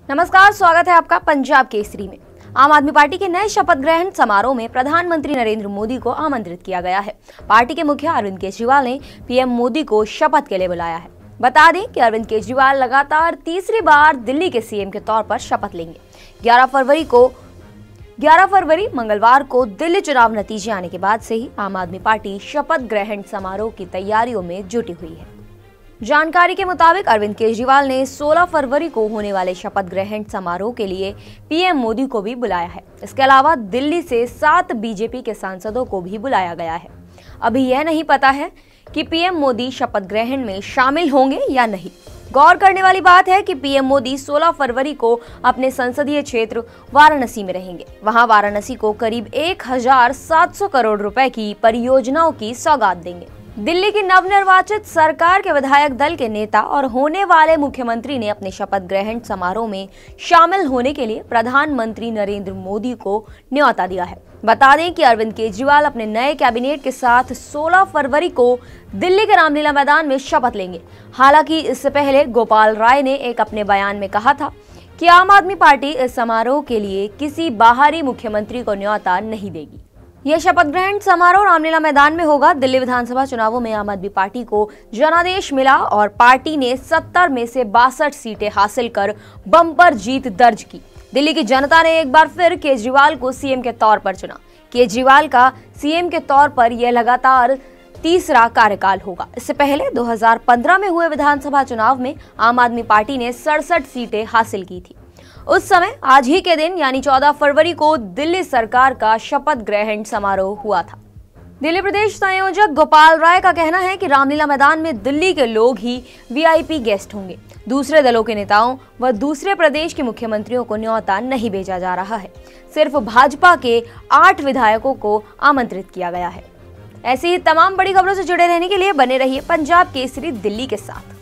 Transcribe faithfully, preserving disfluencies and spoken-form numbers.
नमस्कार, स्वागत है आपका पंजाब केसरी में। आम आदमी पार्टी के नए शपथ ग्रहण समारोह में प्रधानमंत्री नरेंद्र मोदी को आमंत्रित किया गया है। पार्टी के मुखिया अरविंद केजरीवाल ने पीएम मोदी को शपथ के लिए बुलाया है। बता दें कि अरविंद केजरीवाल लगातार तीसरी बार दिल्ली के सीएम के तौर पर शपथ लेंगे। ग्यारह फरवरी को ग्यारह फरवरी मंगलवार को दिल्ली चुनाव नतीजे आने के बाद से ही आम आदमी पार्टी शपथ ग्रहण समारोह की तैयारियों में जुटी हुई है। जानकारी के मुताबिक अरविंद केजरीवाल ने सोलह फरवरी को होने वाले शपथ ग्रहण समारोह के लिए पीएम मोदी को भी बुलाया है। इसके अलावा दिल्ली से सात बीजेपी के सांसदों को भी बुलाया गया है। अभी यह नहीं पता है कि पीएम मोदी शपथ ग्रहण में शामिल होंगे या नहीं। गौर करने वाली बात है कि पीएम मोदी सोलह फरवरी को अपने संसदीय क्षेत्र वाराणसी में रहेंगे। वहां वाराणसी को करीब एक हजार सात सौ करोड़ रुपए की परियोजनाओं की सौगात देंगे। दिल्ली की नवनिर्वाचित सरकार के विधायक दल के नेता और होने वाले मुख्यमंत्री ने अपने शपथ ग्रहण समारोह में शामिल होने के लिए प्रधानमंत्री नरेंद्र मोदी को न्योता दिया है। बता दें कि अरविंद केजरीवाल अपने नए कैबिनेट के साथ सोलह फरवरी को दिल्ली के रामलीला मैदान में शपथ लेंगे। हालांकि इससे पहले गोपाल राय ने एक अपने बयान में कहा था कि आम आदमी पार्टी इस समारोह के लिए किसी बाहरी मुख्यमंत्री को न्योता नहीं देगी। यह शपथ ग्रहण समारोह रामलीला मैदान में होगा। दिल्ली विधानसभा चुनावों में आम आदमी पार्टी को जनादेश मिला और पार्टी ने सत्तर में से बासठ सीटें हासिल कर बम्पर जीत दर्ज की। दिल्ली की जनता ने एक बार फिर केजरीवाल को सीएम के तौर पर चुना। केजरीवाल का सीएम के तौर पर यह लगातार तीसरा कार्यकाल होगा। इससे पहले दो हज़ार पंद्रह में हुए विधानसभा चुनाव में आम आदमी पार्टी ने सड़सठ सीटें हासिल की थी। उस समय आज ही के दिन यानी चौदह फरवरी को दिल्ली सरकार का शपथ ग्रहण समारोह हुआ था। दिल्ली प्रदेश संयोजक गोपाल राय का कहना है कि रामलीला मैदान में दिल्ली के लोग ही वीआईपी गेस्ट होंगे। दूसरे दलों के नेताओं व दूसरे प्रदेश के मुख्यमंत्रियों को न्योता नहीं भेजा जा रहा है। सिर्फ भाजपा के आठ विधायकों को आमंत्रित किया गया है। ऐसी ही तमाम बड़ी खबरों से जुड़े रहने के लिए बने रहिए पंजाब केसरी दिल्ली के साथ।